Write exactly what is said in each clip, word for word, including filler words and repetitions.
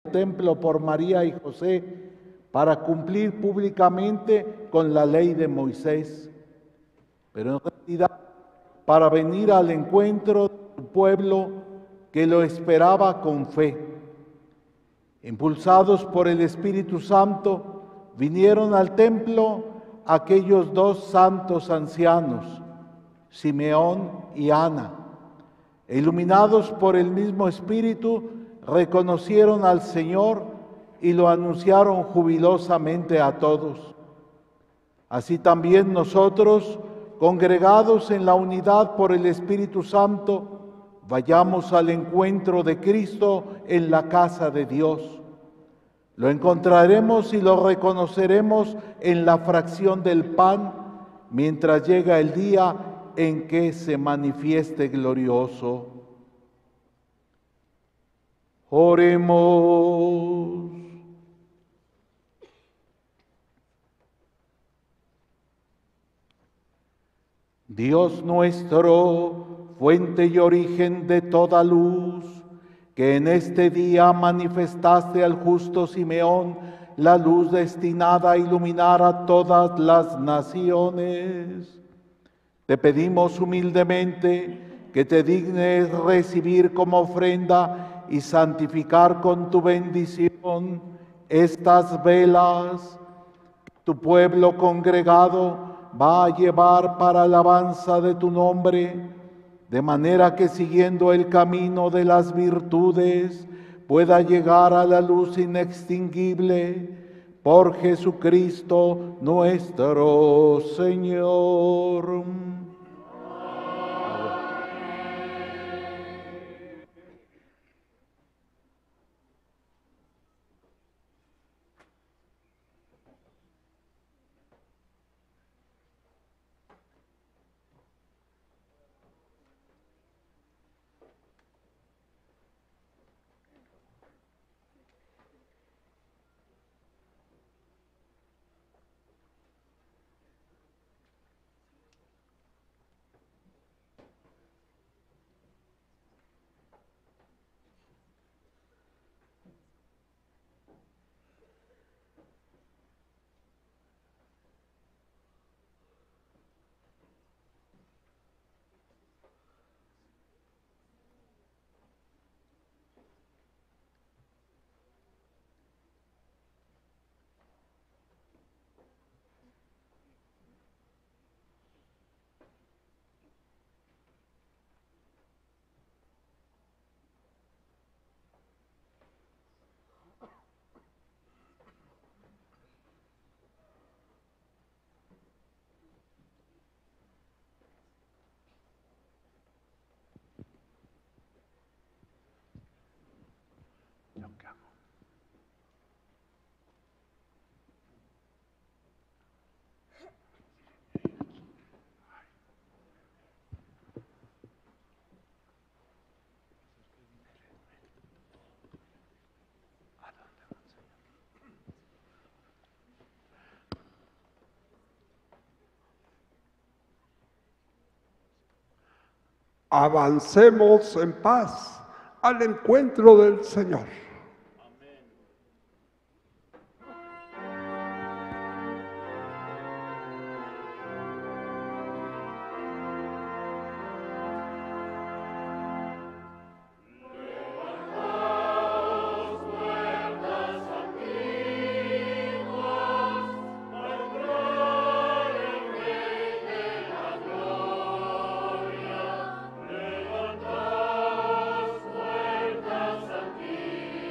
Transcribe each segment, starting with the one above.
templo por María y José para cumplir públicamente con la ley de Moisés, pero en realidad para venir al encuentro de su pueblo que lo esperaba con fe. Impulsados por el Espíritu Santo, vinieron al templo aquellos dos santos ancianos, Simeón y Ana. Iluminados por el mismo Espíritu, reconocieron al Señor y lo anunciaron jubilosamente a todos. Así también nosotros, congregados en la unidad por el Espíritu Santo, vayamos al encuentro de Cristo en la casa de Dios. Lo encontraremos y lo reconoceremos en la fracción del pan, mientras llega el día en que se manifieste glorioso. Oremos. Dios nuestro, fuente y origen de toda luz, que en este día manifestaste al justo Simeón la luz destinada a iluminar a todas las naciones. Te pedimos humildemente que te dignes recibir como ofrenda y santificar con tu bendición estas velas que tu pueblo congregado va a llevar para alabanza de tu nombre, de manera que siguiendo el camino de las virtudes pueda llegar a la luz inextinguible por Jesucristo nuestro Señor. Avancemos en paz al encuentro del Señor. Levantad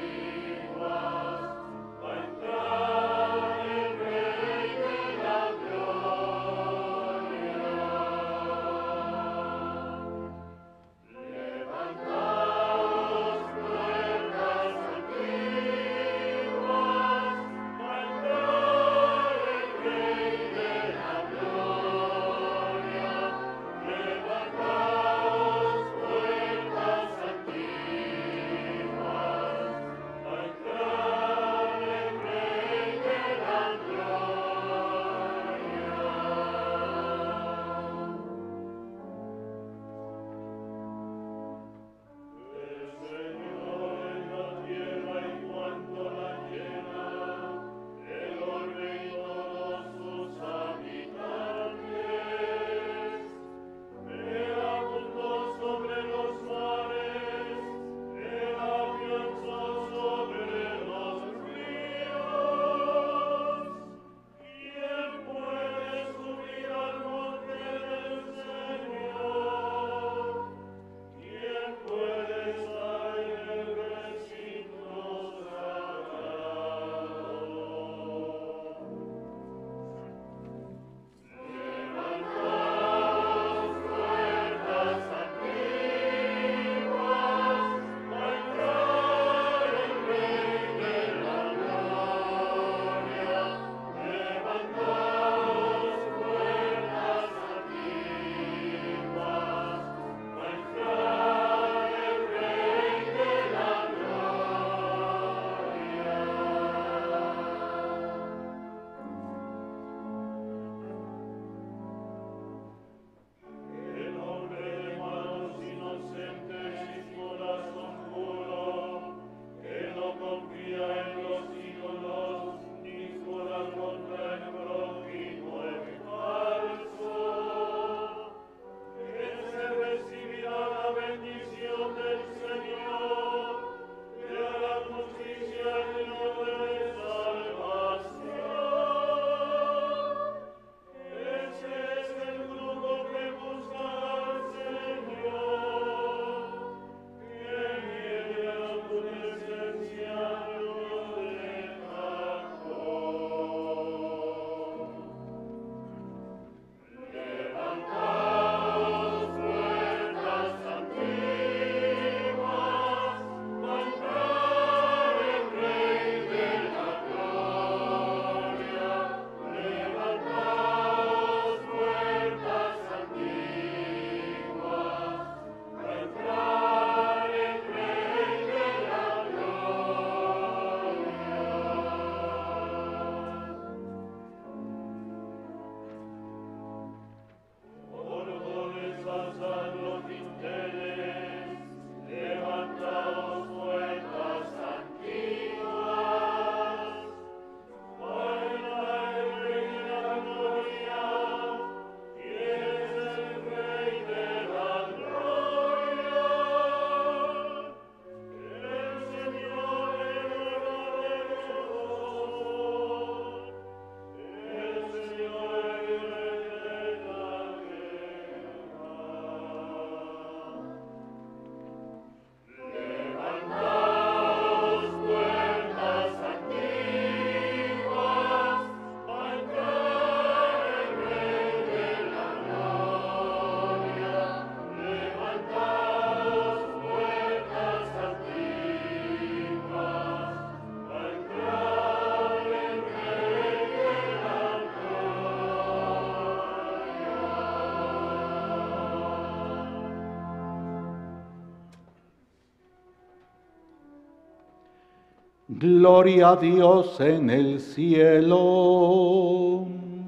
Gloria a Dios en el cielo.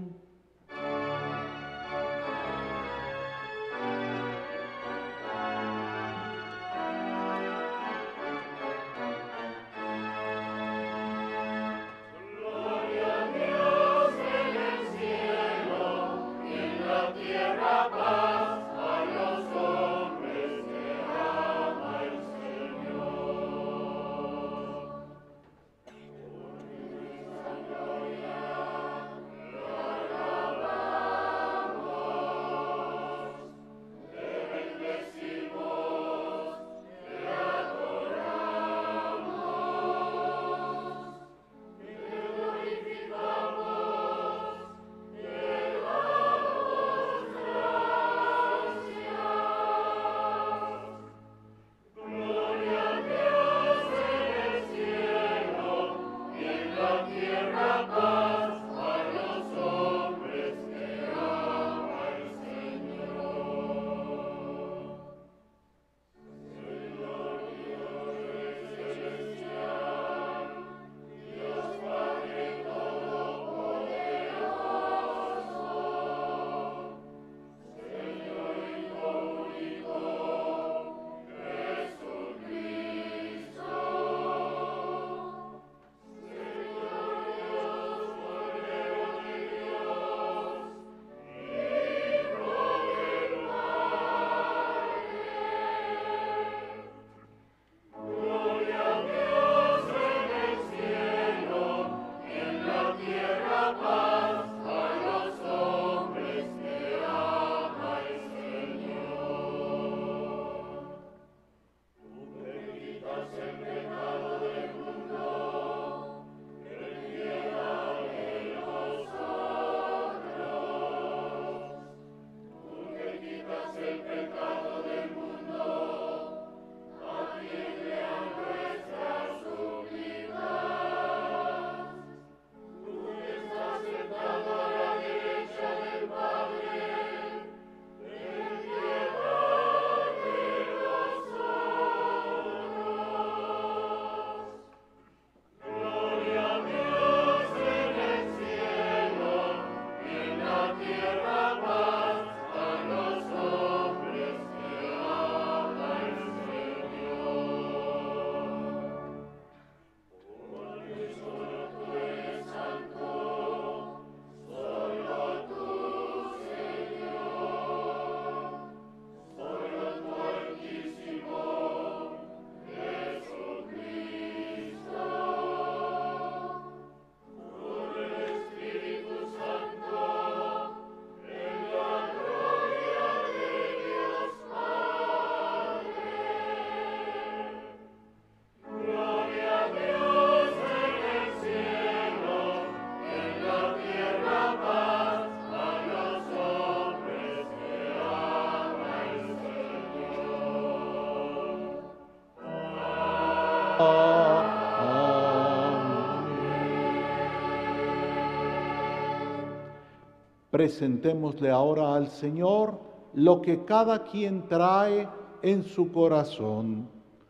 Presentémosle ahora al Señor lo que cada quien trae en su corazón.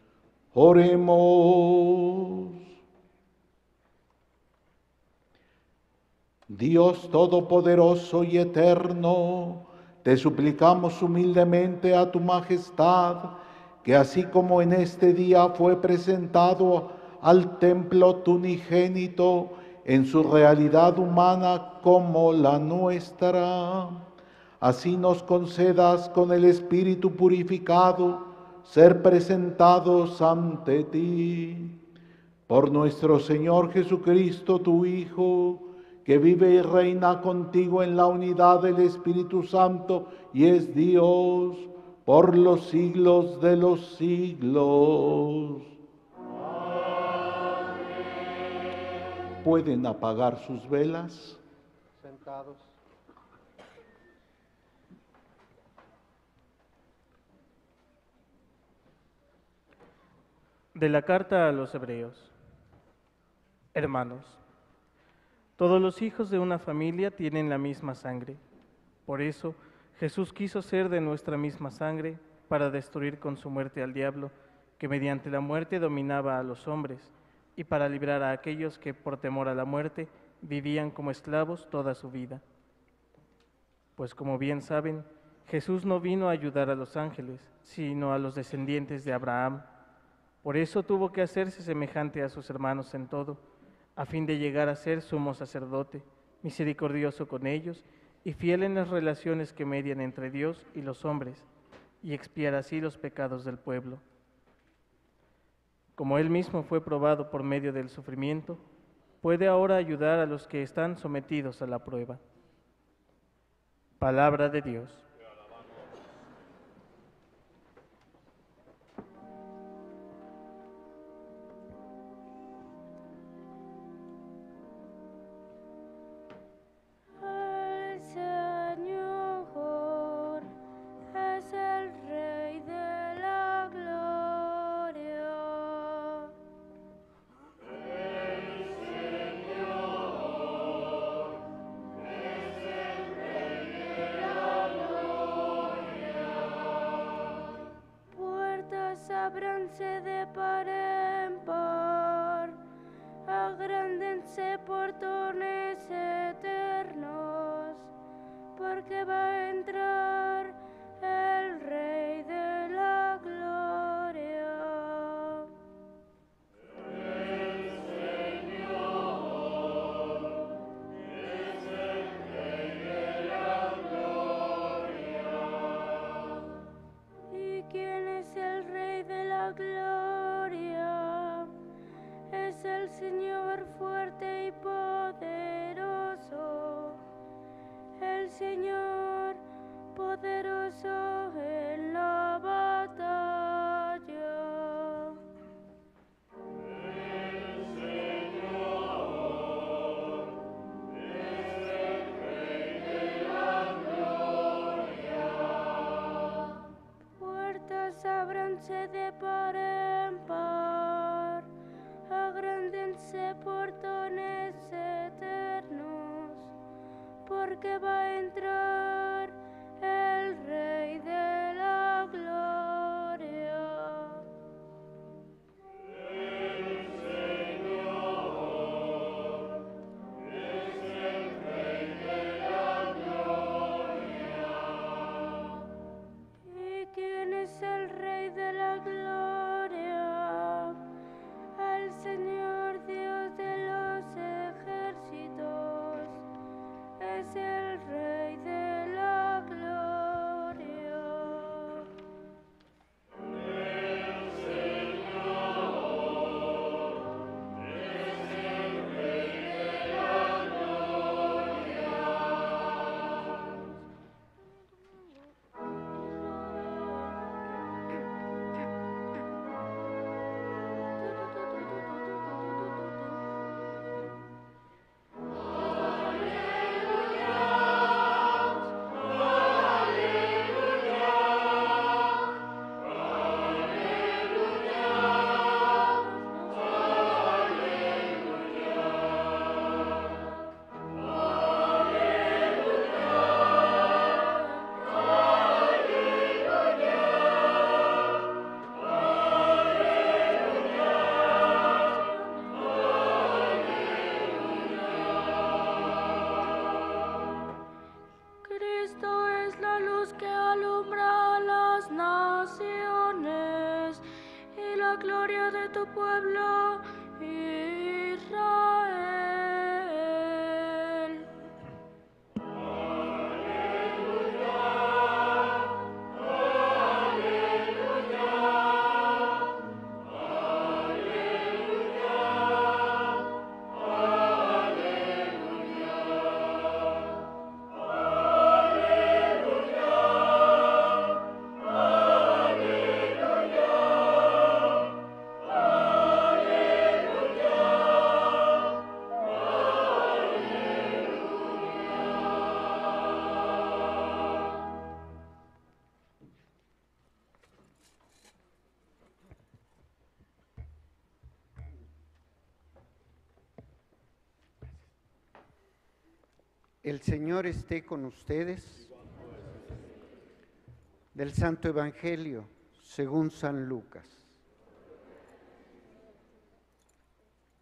Oremos. Dios Todopoderoso y Eterno, te suplicamos humildemente a tu majestad, que así como en este día fue presentado al templo tu unigénito, en su realidad humana como la nuestra, así nos concedas con el Espíritu purificado ser presentados ante ti. Por nuestro Señor Jesucristo, tu Hijo, que vive y reina contigo en la unidad del Espíritu Santo y es Dios por los siglos de los siglos. ¿Pueden apagar sus velas? Sentados. De la carta a los Hebreos. Hermanos, todos los hijos de una familia tienen la misma sangre. Por eso, Jesús quiso ser de nuestra misma sangre para destruir con su muerte al diablo, que mediante la muerte dominaba a los hombres, y para librar a aquellos que, por temor a la muerte, vivían como esclavos toda su vida. Pues como bien saben, Jesús no vino a ayudar a los ángeles, sino a los descendientes de Abraham. Por eso tuvo que hacerse semejante a sus hermanos en todo, a fin de llegar a ser sumo sacerdote, misericordioso con ellos y fiel en las relaciones que median entre Dios y los hombres, y expiar así los pecados del pueblo. Como Él mismo fue probado por medio del sufrimiento, puede ahora ayudar a los que están sometidos a la prueba. Palabra de Dios. El Señor es el Rey de la gloria. Puertas ábranse de par en par, agrándense portones eternos, porque va a entrar el Rey de la gloria. ¿Y quién es el Rey de la gloria? Es el Señor fuerte y poderoso, el Señor poderoso en la batalla. Puertas ábranse de par en par, agrándense portones eternos, porque va a entrar el Rey de la gloria. ¿Y quién es el Rey de la gloria? El Señor Dios de los ejércitos, es el Rey de la gloria. Cristo es la luz que alumbra a las naciones y la gloria de tu pueblo Israel. El Señor esté con ustedes. Del Santo Evangelio según San Lucas.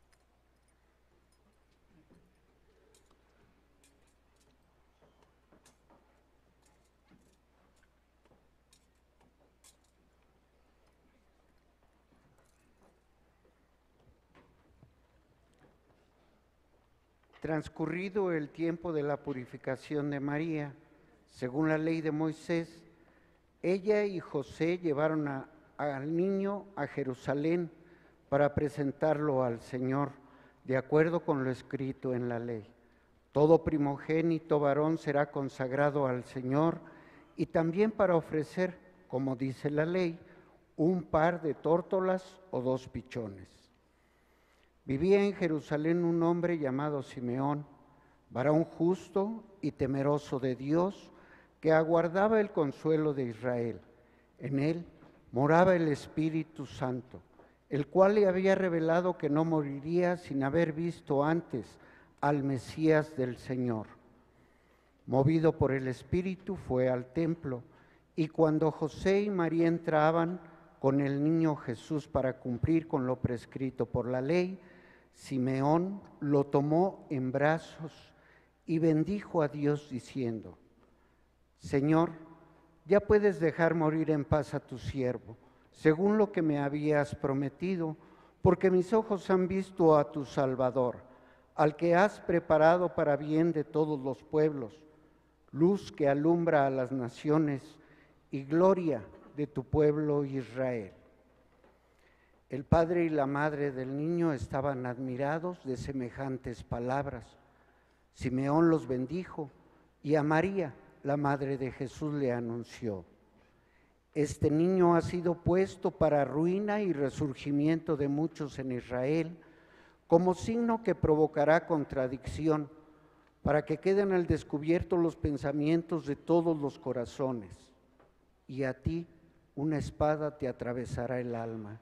Transcurrido el tiempo de la purificación de María, según la ley de Moisés, ella y José llevaron a, al niño a Jerusalén para presentarlo al Señor, de acuerdo con lo escrito en la ley. Todo primogénito varón será consagrado al Señor, y también para ofrecer, como dice la ley, un par de tórtolas o dos pichones. Vivía en Jerusalén un hombre llamado Simeón, varón justo y temeroso de Dios, que aguardaba el consuelo de Israel. En él moraba el Espíritu Santo, el cual le había revelado que no moriría sin haber visto antes al Mesías del Señor. Movido por el Espíritu fue al templo, y cuando José y María entraban con el niño Jesús para cumplir con lo prescrito por la ley, Simeón lo tomó en brazos y bendijo a Dios diciendo: Señor, ya puedes dejar morir en paz a tu siervo, según lo que me habías prometido, porque mis ojos han visto a tu Salvador, al que has preparado para bien de todos los pueblos, luz que alumbra a las naciones y gloria de tu pueblo Israel. El padre y la madre del niño estaban admirados de semejantes palabras. Simeón los bendijo y a María, la madre de Jesús, le anunció: Este niño ha sido puesto para ruina y resurgimiento de muchos en Israel, como signo que provocará contradicción, para que queden al descubierto los pensamientos de todos los corazones. Y a ti una espada te atravesará el alma.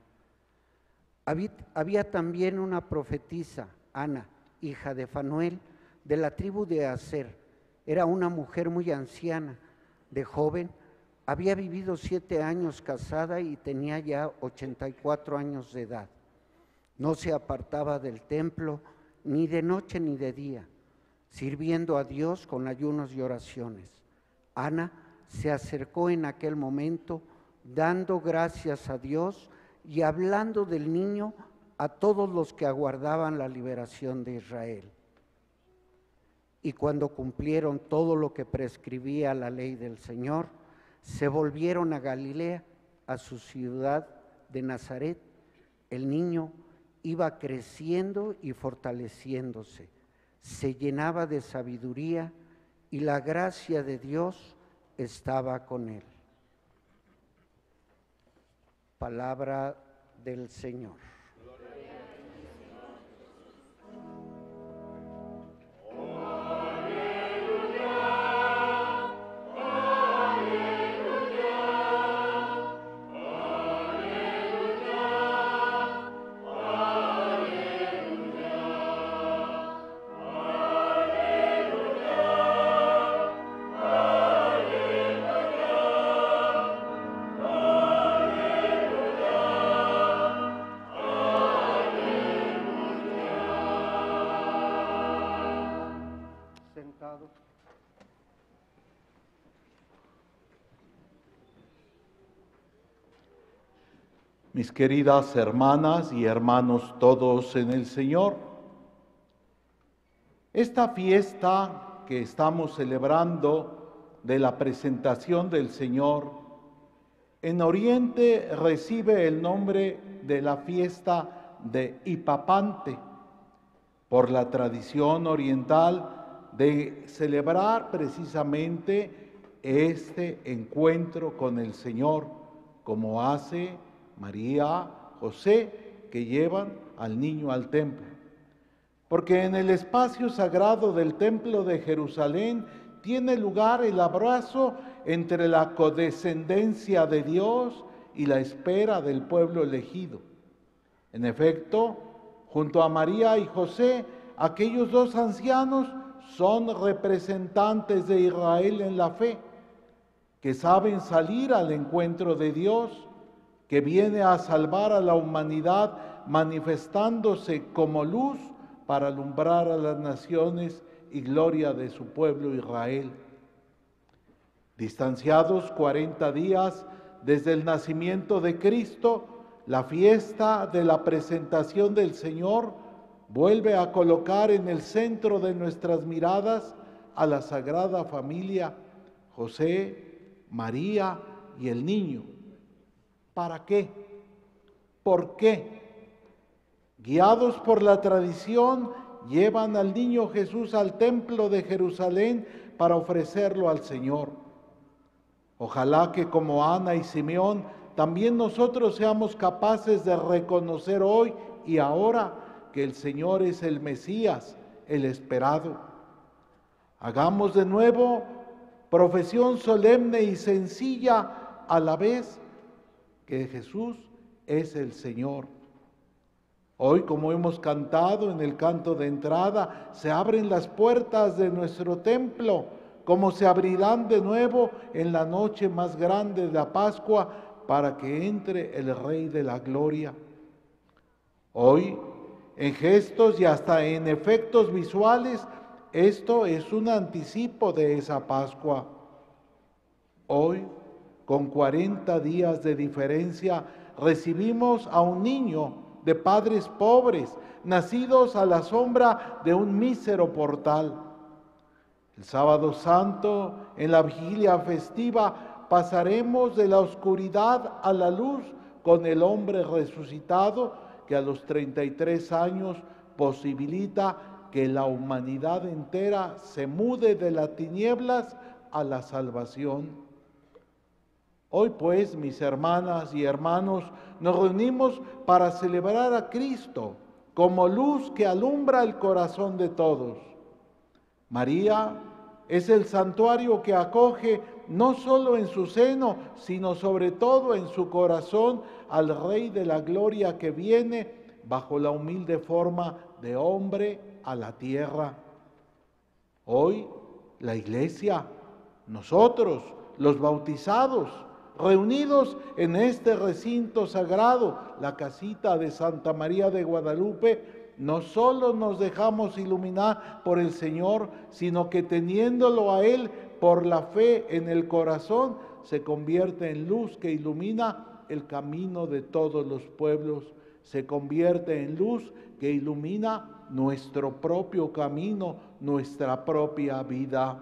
Había también una profetisa, Ana, hija de Fanuel, de la tribu de Aser. Era una mujer muy anciana, de joven, había vivido siete años casada y tenía ya ochenta y cuatro años de edad. No se apartaba del templo ni de noche ni de día, sirviendo a Dios con ayunos y oraciones. Ana se acercó en aquel momento, dando gracias a Dios y hablando del niño a todos los que aguardaban la liberación de Israel. Y cuando cumplieron todo lo que prescribía la ley del Señor, se volvieron a Galilea, a su ciudad de Nazaret. El niño iba creciendo y fortaleciéndose, se llenaba de sabiduría y la gracia de Dios estaba con él. Palabra del Señor. Mis queridas hermanas y hermanos todos en el Señor, esta fiesta que estamos celebrando de la presentación del Señor, en Oriente recibe el nombre de la fiesta de Hipapante, por la tradición oriental de celebrar precisamente este encuentro con el Señor, como hace María, José, que llevan al niño al templo. Porque en el espacio sagrado del templo de Jerusalén tiene lugar el abrazo entre la condescendencia de Dios y la espera del pueblo elegido. En efecto, junto a María y José, aquellos dos ancianos son representantes de Israel en la fe, que saben salir al encuentro de Dios, que viene a salvar a la humanidad manifestándose como luz para alumbrar a las naciones y gloria de su pueblo Israel. Distanciados cuarenta días desde el nacimiento de Cristo, la fiesta de la presentación del Señor vuelve a colocar en el centro de nuestras miradas a la Sagrada Familia, José, María y el niño. ¿Para qué? ¿Por qué? Guiados por la tradición, llevan al niño Jesús al templo de Jerusalén para ofrecerlo al Señor. Ojalá que como Ana y Simeón, también nosotros seamos capaces de reconocer hoy y ahora que el Señor es el Mesías, el esperado. Hagamos de nuevo profesión solemne y sencilla a la vez que Jesús es el Señor. Hoy, como hemos cantado en el canto de entrada, se abren las puertas de nuestro templo, como se abrirán de nuevo en la noche más grande de la Pascua, para que entre el Rey de la Gloria. Hoy, en gestos y hasta en efectos visuales, esto es un anticipo de esa Pascua. Hoy, con cuarenta días de diferencia, recibimos a un niño de padres pobres, nacidos a la sombra de un mísero portal. El sábado santo, en la vigilia festiva, pasaremos de la oscuridad a la luz con el hombre resucitado que a los treinta y tres años posibilita que la humanidad entera se mude de las tinieblas a la salvación. Hoy pues, mis hermanas y hermanos, nos reunimos para celebrar a Cristo como luz que alumbra el corazón de todos. María es el santuario que acoge no solo en su seno, sino sobre todo en su corazón al Rey de la Gloria que viene bajo la humilde forma de hombre a la tierra. Hoy la Iglesia, nosotros, los bautizados, reunidos en este recinto sagrado, la casita de Santa María de Guadalupe, no solo nos dejamos iluminar por el Señor, sino que teniéndolo a Él por la fe en el corazón, se convierte en luz que ilumina el camino de todos los pueblos, se convierte en luz que ilumina nuestro propio camino, nuestra propia vida.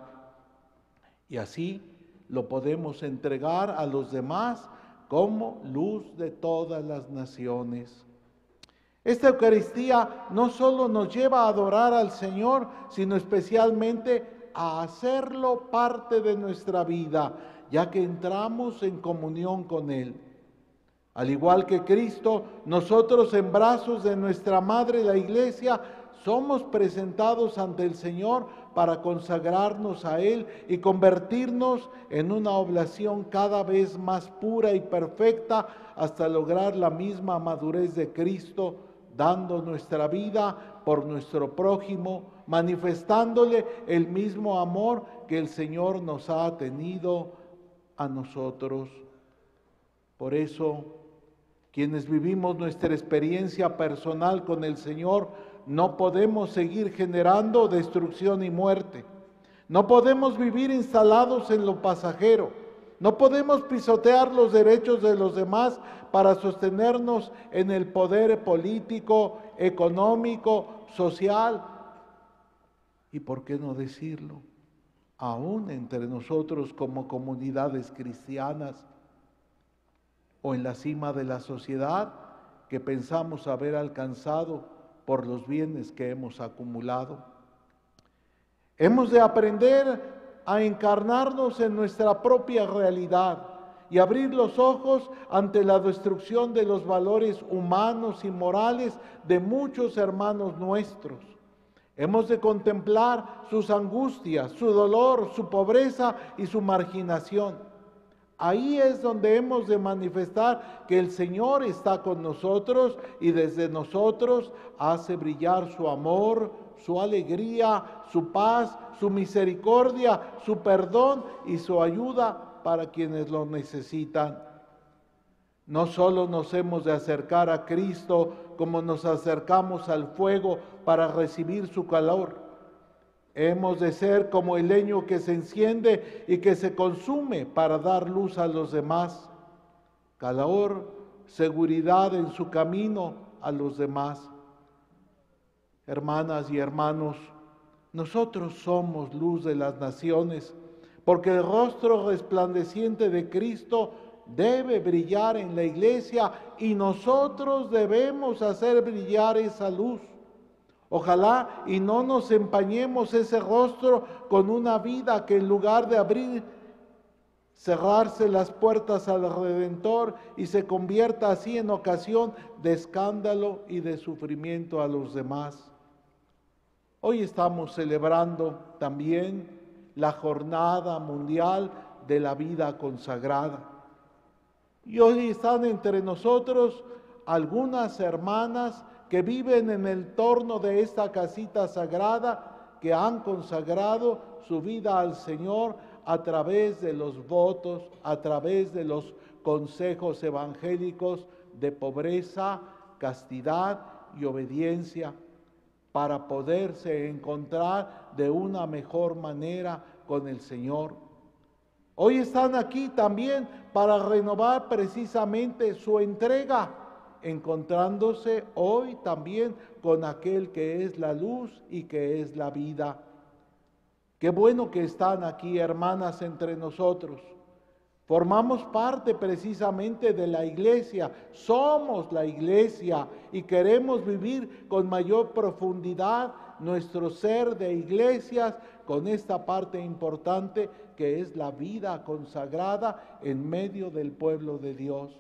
Y así lo podemos entregar a los demás como luz de todas las naciones. Esta Eucaristía no solo nos lleva a adorar al Señor, sino especialmente a hacerlo parte de nuestra vida, ya que entramos en comunión con Él. Al igual que Cristo, nosotros en brazos de nuestra Madre la Iglesia, somos presentados ante el Señor para consagrarnos a Él y convertirnos en una oblación cada vez más pura y perfecta hasta lograr la misma madurez de Cristo, dando nuestra vida por nuestro prójimo, manifestándole el mismo amor que el Señor nos ha tenido a nosotros. Por eso, quienes vivimos nuestra experiencia personal con el Señor, no podemos seguir generando destrucción y muerte. No podemos vivir instalados en lo pasajero. No podemos pisotear los derechos de los demás para sostenernos en el poder político, económico, social. ¿Y por qué no decirlo? Aún entre nosotros como comunidades cristianas o en la cima de la sociedad que pensamos haber alcanzado por los bienes que hemos acumulado. Hemos de aprender a encarnarnos en nuestra propia realidad y abrir los ojos ante la destrucción de los valores humanos y morales de muchos hermanos nuestros. Hemos de contemplar sus angustias, su dolor, su pobreza y su marginación. Ahí es donde hemos de manifestar que el Señor está con nosotros y desde nosotros hace brillar su amor, su alegría, su paz, su misericordia, su perdón y su ayuda para quienes lo necesitan. No solo nos hemos de acercar a Cristo como nos acercamos al fuego para recibir su calor. Hemos de ser como el leño que se enciende y que se consume para dar luz a los demás. Calor, seguridad en su camino a los demás. Hermanas y hermanos, nosotros somos luz de las naciones, porque el rostro resplandeciente de Cristo debe brillar en la iglesia y nosotros debemos hacer brillar esa luz. Ojalá y no nos empañemos ese rostro con una vida que en lugar de abrir, cerrarse las puertas al Redentor y se convierta así en ocasión de escándalo y de sufrimiento a los demás. Hoy estamos celebrando también la Jornada Mundial de la Vida Consagrada. Y hoy están entre nosotros algunas hermanas que viven en el torno de esta casita sagrada, que han consagrado su vida al Señor a través de los votos, a través de los consejos evangélicos de pobreza, castidad y obediencia, para poderse encontrar de una mejor manera con el Señor. Hoy están aquí también para renovar precisamente su entrega, encontrándose hoy también con aquel que es la luz y que es la vida. Qué bueno que están aquí, hermanas, entre nosotros. Formamos parte precisamente de la iglesia, somos la iglesia y queremos vivir con mayor profundidad nuestro ser de iglesias con esta parte importante que es la vida consagrada en medio del pueblo de Dios.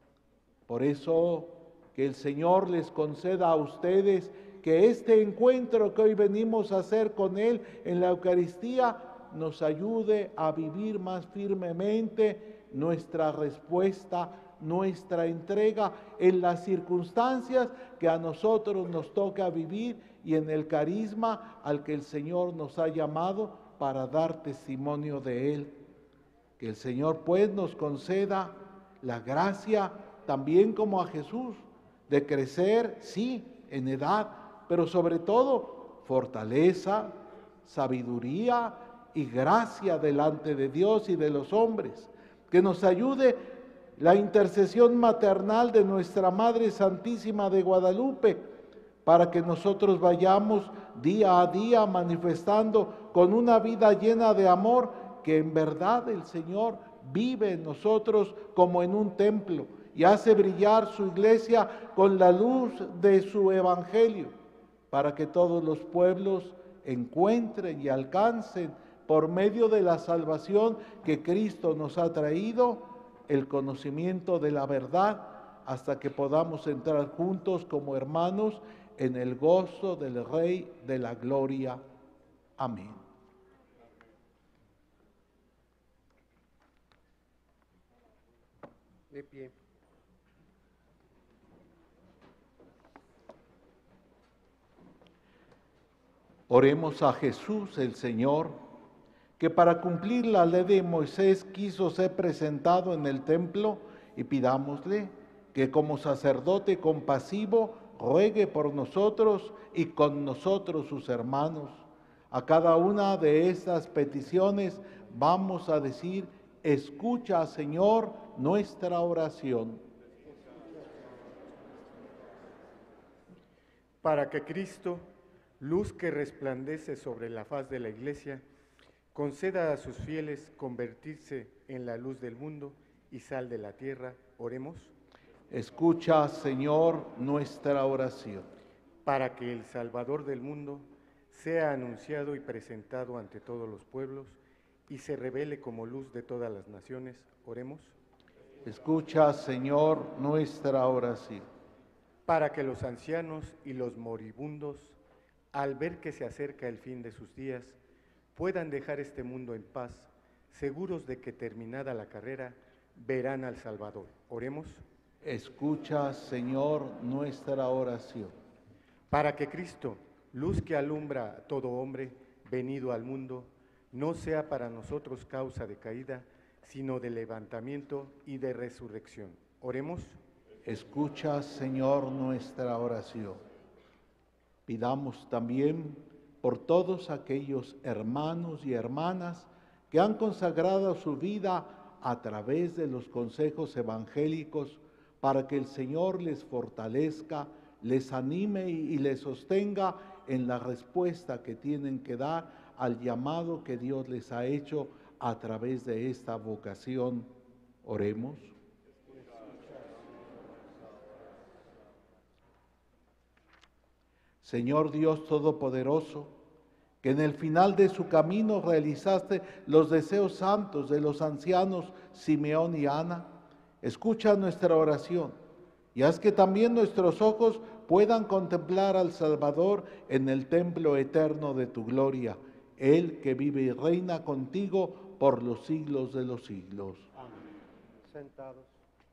Por eso que el Señor les conceda a ustedes que este encuentro que hoy venimos a hacer con Él en la Eucaristía nos ayude a vivir más firmemente nuestra respuesta, nuestra entrega en las circunstancias que a nosotros nos toca vivir y en el carisma al que el Señor nos ha llamado para dar testimonio de Él. Que el Señor pues nos conceda la gracia, también como a Jesús, de crecer, sí, en edad, pero sobre todo fortaleza, sabiduría y gracia delante de Dios y de los hombres. Que nos ayude la intercesión maternal de nuestra Madre Santísima de Guadalupe, para que nosotros vayamos día a día manifestando con una vida llena de amor, que en verdad el Señor vive en nosotros como en un templo y hace brillar su iglesia con la luz de su evangelio, para que todos los pueblos encuentren y alcancen por medio de la salvación que Cristo nos ha traído, el conocimiento de la verdad, hasta que podamos entrar juntos como hermanos en el gozo del Rey de la Gloria. Amén. De pie. Oremos a Jesús el Señor, que para cumplir la ley de Moisés quiso ser presentado en el templo, y pidámosle que como sacerdote compasivo ruegue por nosotros y con nosotros sus hermanos. A cada una de estas peticiones vamos a decir: escucha, Señor, nuestra oración. Para que Cristo, luz que resplandece sobre la faz de la Iglesia, conceda a sus fieles convertirse en la luz del mundo y sal de la tierra, oremos. Escucha, Señor, nuestra oración. Para que el Salvador del mundo sea anunciado y presentado ante todos los pueblos y se revele como luz de todas las naciones, oremos. Escucha, Señor, nuestra oración. Para que los ancianos y los moribundos, al ver que se acerca el fin de sus días, puedan dejar este mundo en paz, seguros de que terminada la carrera, verán al Salvador. Oremos. Escucha, Señor, nuestra oración. Para que Cristo, luz que alumbra a todo hombre venido al mundo, no sea para nosotros causa de caída, sino de levantamiento y de resurrección. Oremos. Escucha, Señor, nuestra oración. Pidamos también por todos aquellos hermanos y hermanas que han consagrado su vida a través de los consejos evangélicos, para que el Señor les fortalezca, les anime y les sostenga en la respuesta que tienen que dar al llamado que Dios les ha hecho a través de esta vocación. Oremos. Señor Dios Todopoderoso, que en el final de su camino realizaste los deseos santos de los ancianos Simeón y Ana, escucha nuestra oración y haz que también nuestros ojos puedan contemplar al Salvador en el templo eterno de tu gloria, Él que vive y reina contigo por los siglos de los siglos. Amén. Sentados.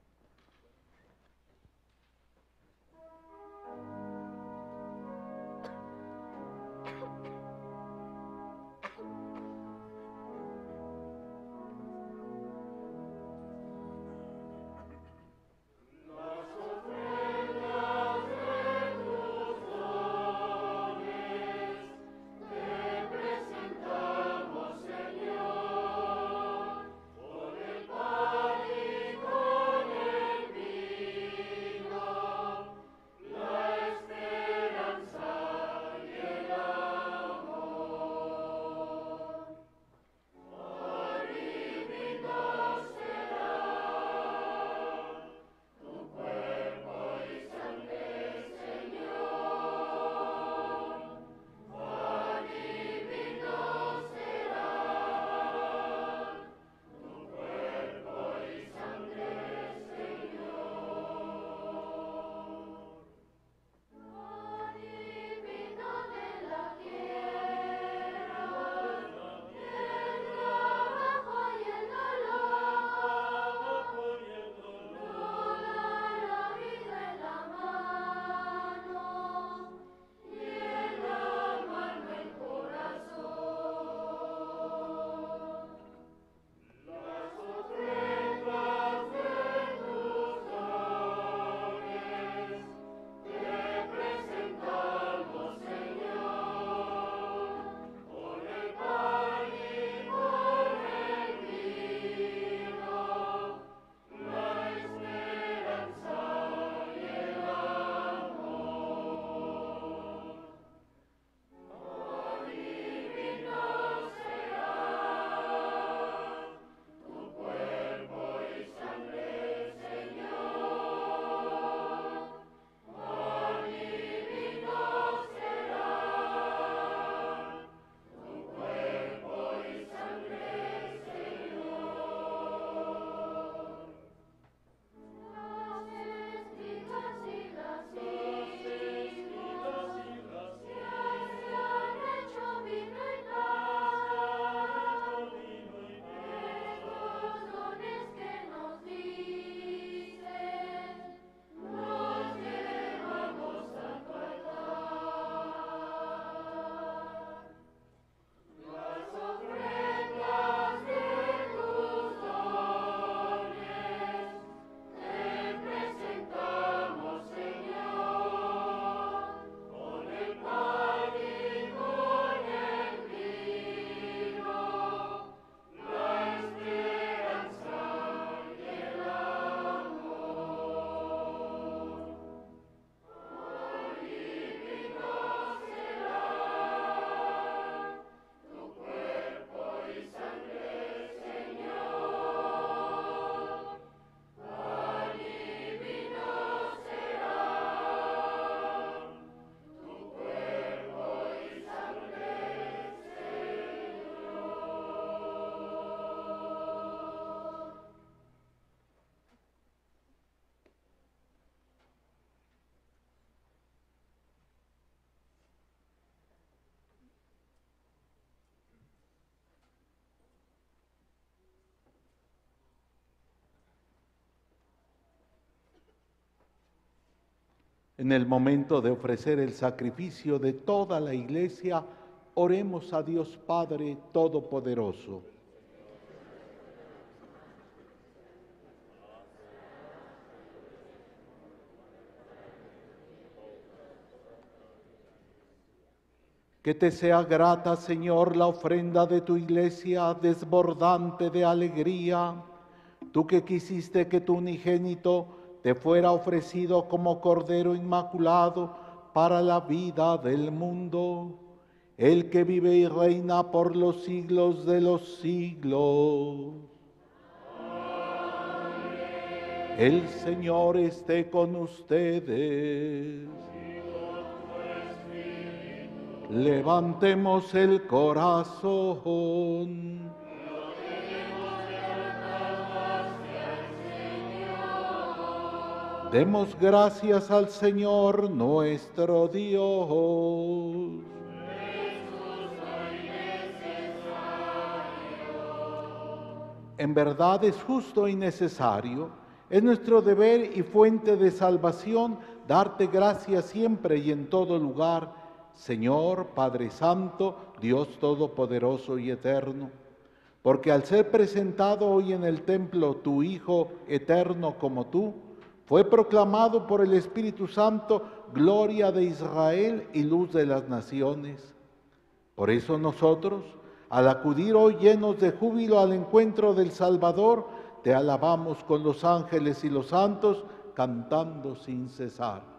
En el momento de ofrecer el sacrificio de toda la Iglesia, oremos a Dios Padre Todopoderoso. Que te sea grata, Señor, la ofrenda de tu Iglesia, desbordante de alegría, tú que quisiste que tu unigénito te fuera ofrecido como Cordero Inmaculado para la vida del mundo, el que vive y reina por los siglos de los siglos. El Señor esté con ustedes. Levantemos el corazón. Demos gracias al Señor nuestro Dios. En verdad es justo y necesario, es nuestro deber y fuente de salvación darte gracias siempre y en todo lugar, Señor, Padre Santo, Dios Todopoderoso y Eterno, porque al ser presentado hoy en el templo tu Hijo eterno como tú, fue proclamado por el Espíritu Santo gloria de Israel y luz de las naciones. Por eso nosotros, al acudir hoy llenos de júbilo al encuentro del Salvador, te alabamos con los ángeles y los santos, cantando sin cesar.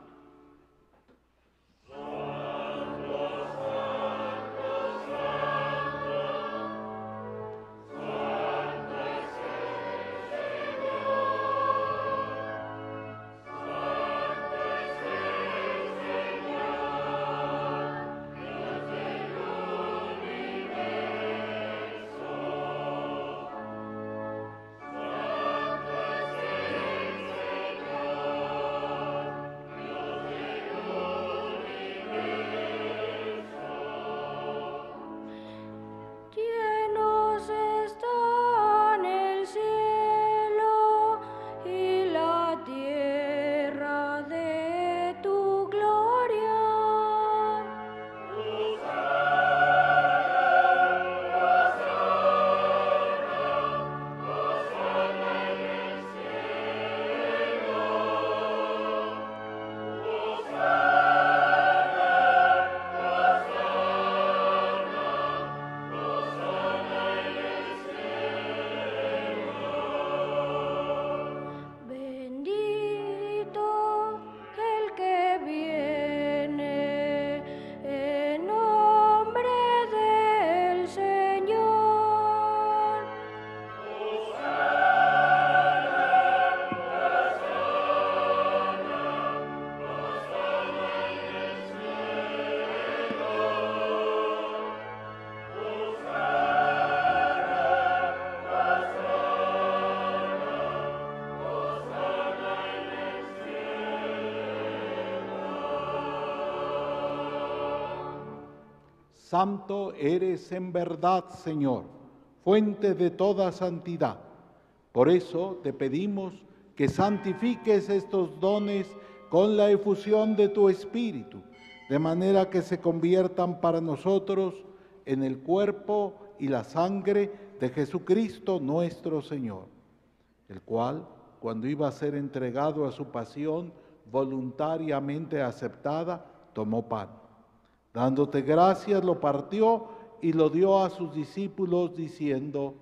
Santo eres en verdad, Señor, fuente de toda santidad. Por eso te pedimos que santifiques estos dones con la efusión de tu Espíritu, de manera que se conviertan para nosotros en el cuerpo y la sangre de Jesucristo nuestro Señor, el cual, cuando iba a ser entregado a su pasión voluntariamente aceptada, tomó pan. Dándote gracias, lo partió y lo dio a sus discípulos, diciendo: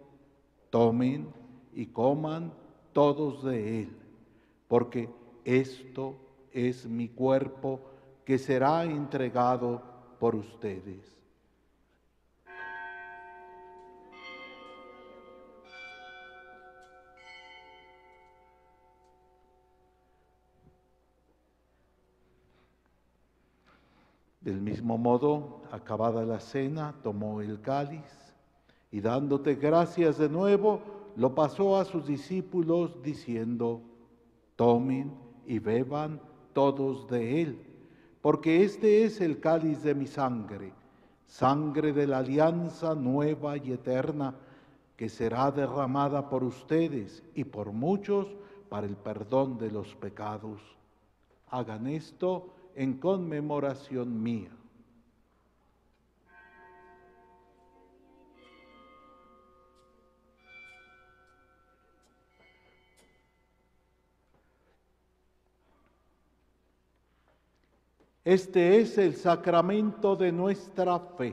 tomen y coman todos de él, porque esto es mi cuerpo que será entregado por ustedes. Del mismo modo, acabada la cena, tomó el cáliz y dándote gracias de nuevo, lo pasó a sus discípulos diciendo: tomen y beban todos de él, porque este es el cáliz de mi sangre, sangre de la alianza nueva y eterna, que será derramada por ustedes y por muchos para el perdón de los pecados. Hagan esto en conmemoración mía. Este es el sacramento de nuestra fe.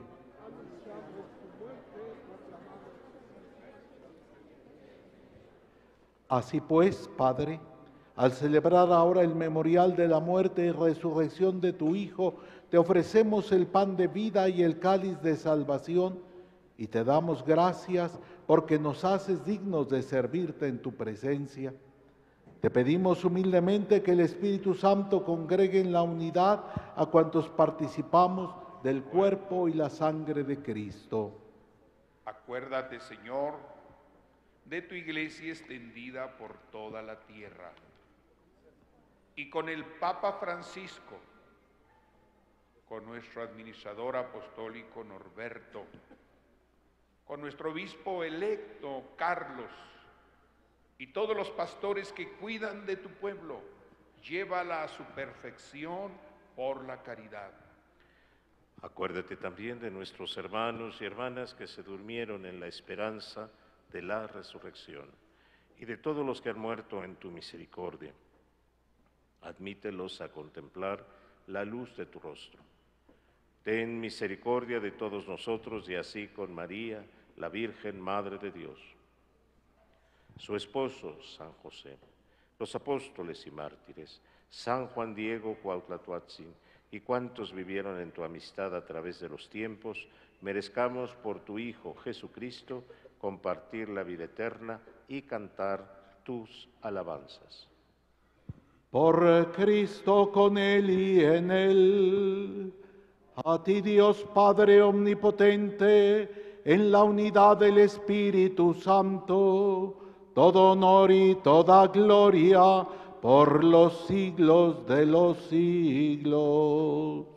Así pues, Padre, Al celebrar ahora el memorial de la muerte y resurrección de tu Hijo, te ofrecemos el pan de vida y el cáliz de salvación, y te damos gracias porque nos haces dignos de servirte en tu presencia. Te pedimos humildemente que el Espíritu Santo congregue en la unidad a cuantos participamos del cuerpo y la sangre de Cristo. Acuérdate, Señor, de tu iglesia extendida por toda la tierra, y con el Papa Francisco, con nuestro administrador apostólico Norberto, con nuestro obispo electo Carlos, y todos los pastores que cuidan de tu pueblo, llévala a su perfección por la caridad. Acuérdate también de nuestros hermanos y hermanas que se durmieron en la esperanza de la resurrección, y de todos los que han muerto en tu misericordia. Admítelos a contemplar la luz de tu rostro. Ten misericordia de todos nosotros, y así con María, la Virgen Madre de Dios, su esposo San José, los apóstoles y mártires, San Juan Diego Cuauhtlatoatzin, y cuantos vivieron en tu amistad a través de los tiempos, merezcamos por tu Hijo Jesucristo compartir la vida eterna y cantar tus alabanzas. Por Cristo, con Él y en Él, a ti Dios Padre Omnipotente, en la unidad del Espíritu Santo, todo honor y toda gloria por los siglos de los siglos.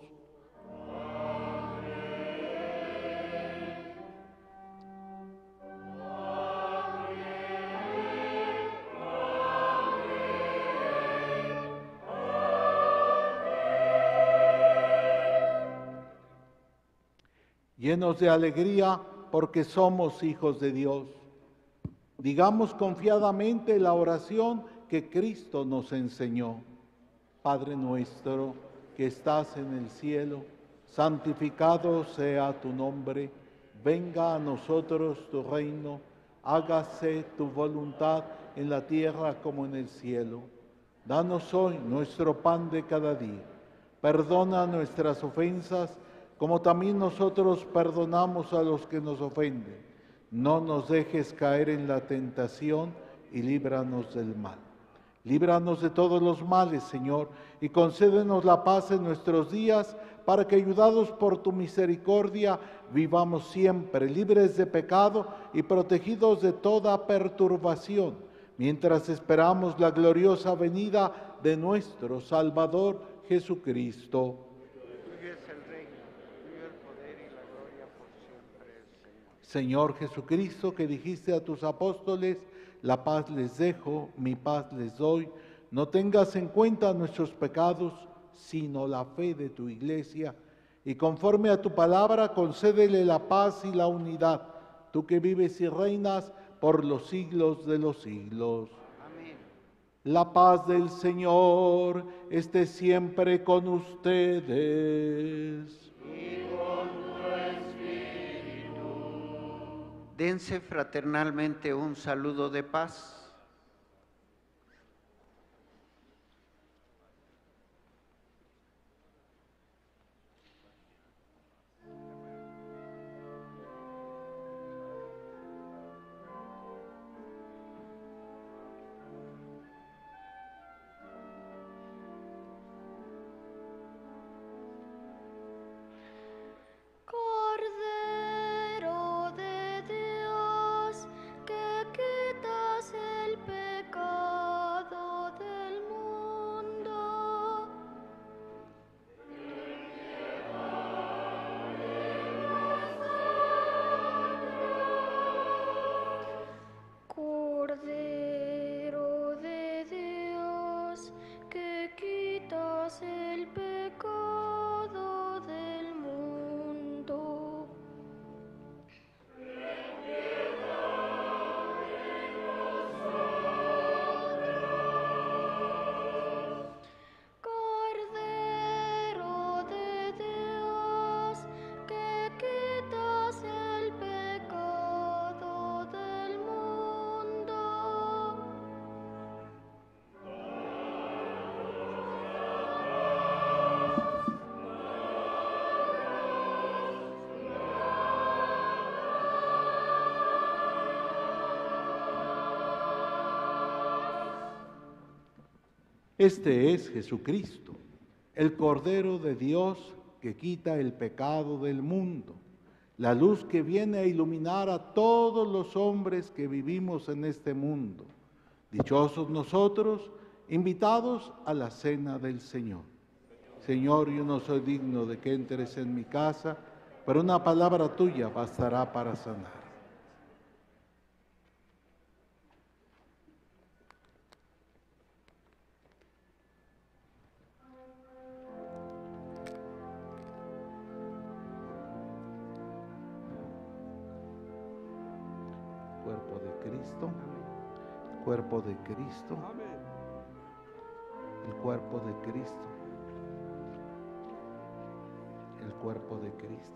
Llenos de alegría porque somos hijos de Dios, digamos confiadamente la oración que Cristo nos enseñó. Padre nuestro que estás en el cielo, santificado sea tu nombre, venga a nosotros tu reino, hágase tu voluntad en la tierra como en el cielo. Danos hoy nuestro pan de cada día, perdona nuestras ofensas, como también nosotros perdonamos a los que nos ofenden. No nos dejes caer en la tentación y líbranos del mal. Líbranos de todos los males, Señor, y concédenos la paz en nuestros días, para que, ayudados por tu misericordia, vivamos siempre libres de pecado y protegidos de toda perturbación, mientras esperamos la gloriosa venida de nuestro Salvador Jesucristo. Señor Jesucristo, que dijiste a tus apóstoles, la paz les dejo, mi paz les doy, no tengas en cuenta nuestros pecados, sino la fe de tu iglesia, y conforme a tu palabra, concédele la paz y la unidad, tú que vives y reinas por los siglos de los siglos. Amén. La paz del Señor esté siempre con ustedes. Dense fraternalmente un saludo de paz. Cordero de Dios, que quitas el Este es Jesucristo, el Cordero de Dios que quita el pecado del mundo, la luz que viene a iluminar a todos los hombres que vivimos en este mundo. Dichosos nosotros, invitados a la cena del Señor. Señor, yo no soy digno de que entres en mi casa, pero una palabra tuya bastará para sanar. Cuerpo de Cristo, cuerpo de Cristo, el cuerpo de Cristo, el cuerpo de Cristo.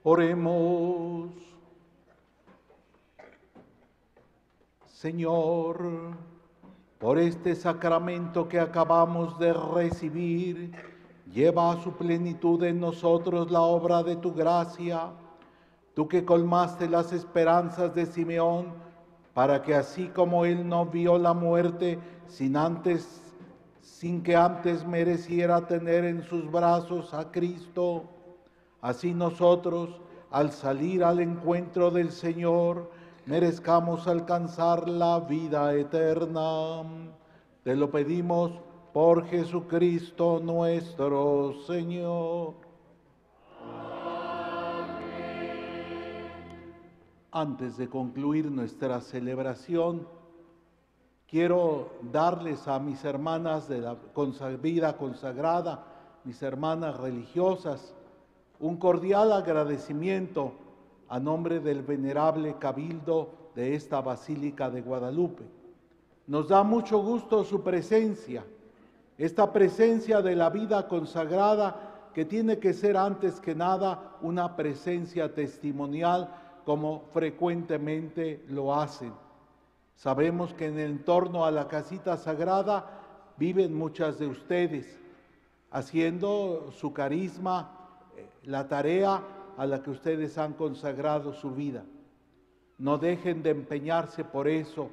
Oremos. Señor, por este sacramento que acabamos de recibir, lleva a su plenitud en nosotros la obra de tu gracia, tú que colmaste las esperanzas de Simeón, para que así como él no vio la muerte sin antes, sin que antes mereciera tener en sus brazos a Cristo, así nosotros, al salir al encuentro del Señor, merezcamos alcanzar la vida eterna. Te lo pedimos por Jesucristo nuestro Señor. Antes de concluir nuestra celebración, quiero darles a mis hermanas de la vida consagrada, mis hermanas religiosas, un cordial agradecimiento a nombre del venerable cabildo de esta Basílica de Guadalupe. Nos da mucho gusto su presencia, esta presencia de la vida consagrada que tiene que ser antes que nada una presencia testimonial como frecuentemente lo hacen. Sabemos que en el entorno a la casita sagrada viven muchas de ustedes, haciendo su carisma, la tarea a la que ustedes han consagrado su vida. No dejen de empeñarse por eso.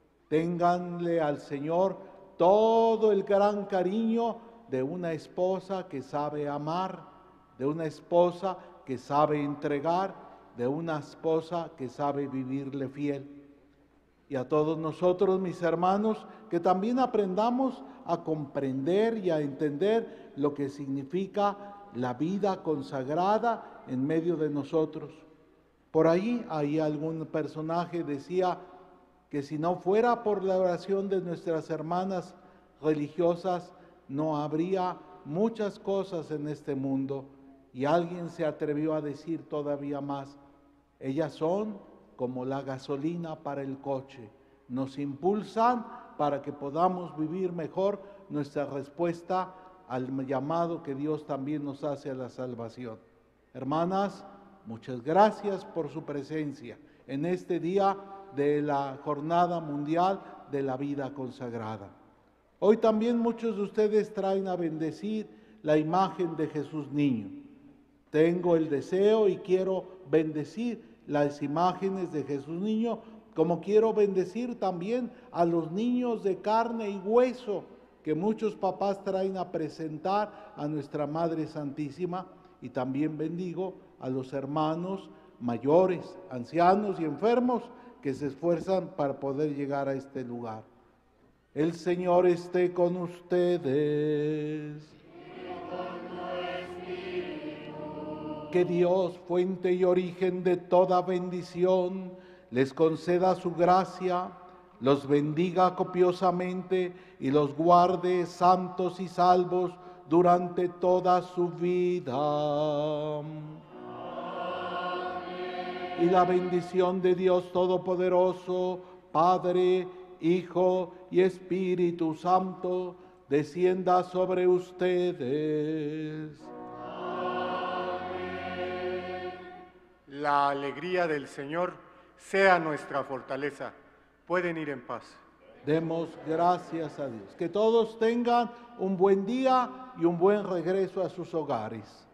Ténganle al Señor todo el gran cariño de una esposa que sabe amar, de una esposa que sabe entregar, de una esposa que sabe vivirle fiel. Y a todos nosotros, mis hermanos, que también aprendamos a comprender y a entender lo que significa la vida consagrada en medio de nosotros. Por ahí, ahí algún personaje decía que si no fuera por la oración de nuestras hermanas religiosas, no habría muchas cosas en este mundo. Y alguien se atrevió a decir todavía más, ellas son como la gasolina para el coche, nos impulsan para que podamos vivir mejor nuestra respuesta al llamado que Dios también nos hace a la salvación. Hermanas, muchas gracias por su presencia en este día de la Jornada Mundial de la Vida Consagrada. Hoy también muchos de ustedes traen a bendecir la imagen de Jesús Niño. Tengo el deseo y quiero bendecir las imágenes de Jesús Niño, como quiero bendecir también a los niños de carne y hueso que muchos papás traen a presentar a nuestra Madre Santísima, y también bendigo a los hermanos mayores, ancianos y enfermos que se esfuerzan para poder llegar a este lugar. El Señor esté con ustedes. Que Dios, fuente y origen de toda bendición, les conceda su gracia, los bendiga copiosamente y los guarde santos y salvos durante toda su vida. Amén. Y la bendición de Dios Todopoderoso, Padre, Hijo y Espíritu Santo, descienda sobre ustedes. La alegría del Señor sea nuestra fortaleza. Pueden ir en paz. Demos gracias a Dios. Que todos tengan un buen día y un buen regreso a sus hogares.